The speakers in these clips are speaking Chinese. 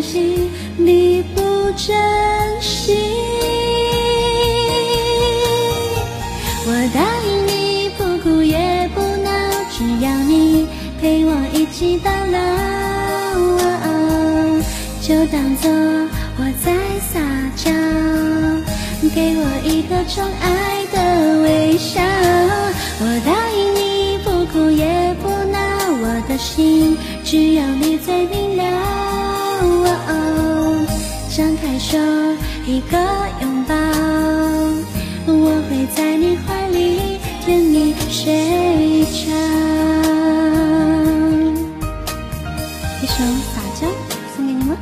信你不珍惜。我答应你不哭也不闹，只要你陪我一起到老，就当作我在撒娇，给我一个宠爱的微笑。我答应你不哭也不闹，我的心只有你最明了。张开手，一个拥抱，我会在你怀里甜蜜睡着。一首撒娇送给你们。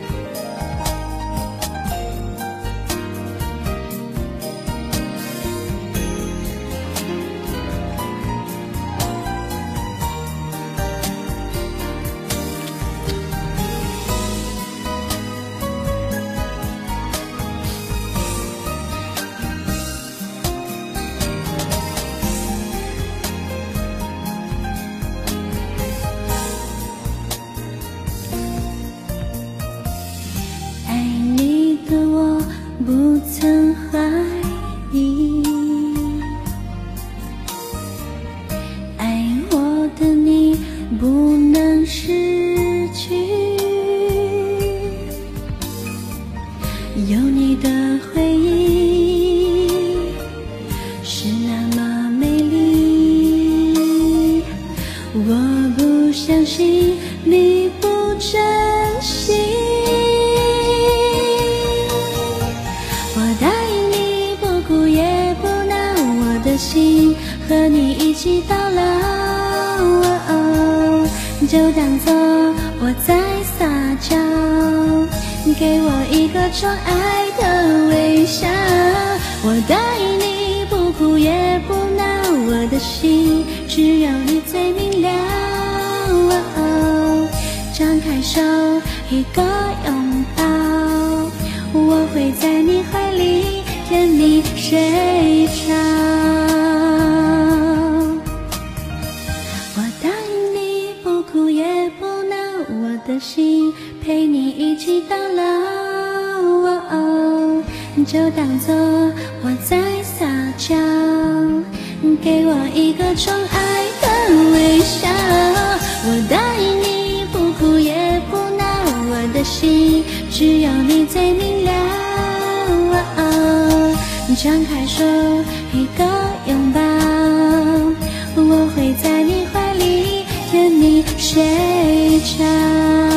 不曾怀疑，爱我的你不能失去，有你的回忆是那么美丽，我不相信你不珍惜。心和你一起到老，就当作我在撒娇，给我一个宠爱的微笑。我答应你不哭也不闹，我的心只有你最明了。张开手，一个拥抱，我会在你怀里甜蜜睡着。我的心陪你一起到老，就当作我在撒娇，给我一个宠爱的微笑。我答应你不哭也不闹，我的心只有你最明了。张开手，一个拥抱，我会在你怀里甜蜜睡着。